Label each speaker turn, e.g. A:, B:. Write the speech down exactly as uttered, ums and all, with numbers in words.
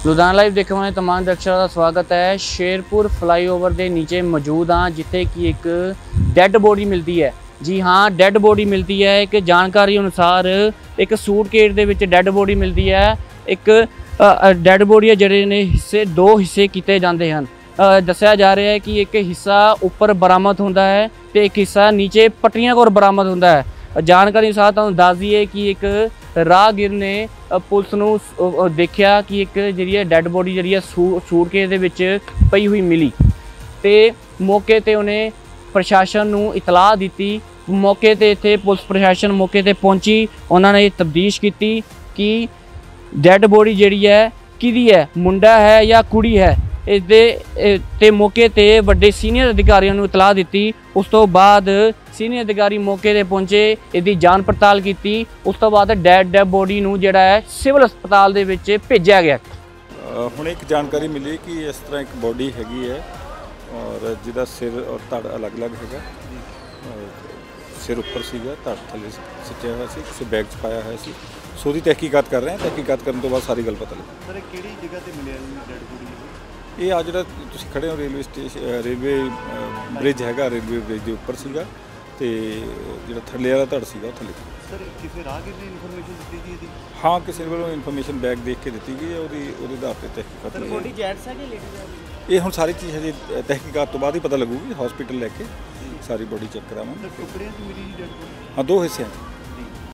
A: Ludhiana live देखने वाले तमाम दर्शकों का स्वागत है। शेरपुर फ्लाईओवर के नीचे मौजूद हाँ जिथे कि एक डैड बॉडी मिलती है। जी हाँ, डैड बॉडी मिलती है। एक जानकारी अनुसार एक सूटकेस दे विच डैड बॉडी मिलती है। एक डैड बॉडी जिहड़े ने हिस्से दो हिस्से किए जाते हैं। दस्सिया जा रहा है कि एक हिस्सा उपर बरामद होता है तो एक हिस्सा नीचे पट्टियां कोल बरामद होता है। जानकारी अनुसार तुहानूं दस दईए कि एक राहगीर ने पुलिस नूं देखिया कि एक जिहड़ी डैड बॉडी जिहड़ी सूटकेस दे विच पई हुई मिली तो मौके ते उन्हें प्रशासन नूं इतलाह दी। मौके ते इत्थे पुलिस प्रशासन मौके ते पहुंची, उन्होंने तफ्तीश की कि डैड बॉडी जिहड़ी है किहदी है, मुंडा है या कुड़ी है। इस दे ते मौके ते वड्डे सीनियर अधिकारियों नूं इतलाह दी। उस तो बाद सीनियर अधिकारी मौके ते पहुंचे, इसकी जांच पड़ताल की। उस तो बाद डैड डैड बॉडी नूं जिहड़ा है सिविल हस्पताल दे विच भेजिया गया।
B: हुण एक जानकारी मिली कि इस तरह एक बॉडी हैगी है और जिहदा सिर और धड़ अलग अलग है। सिर उपर सीगा, धड़ थले सिटिया हुआ सी, किसी बैग च पाया हुआ सी। सो उसदी तहकीकात कर रहे हैं। तहकीकात करने तो बाद सारी गल पता लगे।
C: सर किहड़ी जगह ते मिलिया डैड बॉडी?
B: ये आ जिहड़ा तुसीं खड़े हो रेलवे स्टेशन रेलवे ब्रिज हैगा, रेलवे ब्रिज के उपर सीगा ते जिहड़ा थल्ले वाला धड़ सीगा थल्ले।
C: सर किसी राहगीर ने इन्फॉर्मेशन दी थी?
B: हाँ, किसी वालों इन्फॉर्मेशन बैग देख के दी गई है। ਉਹਦੀ ਉਹਦੇ आधार पर तहकीकात
C: सर बॉडी जेंट्स है कि लेडीज है?
B: ये हुण सारी चीज़ हजे तहकीकात तो बाद ही पता लगूगी। हॉस्पिटल लैके सारी बॉडी चेक करावांगे।
C: टुकड़े मिली डैड बॉडी?
B: हाँ, दो हिस्से हैं।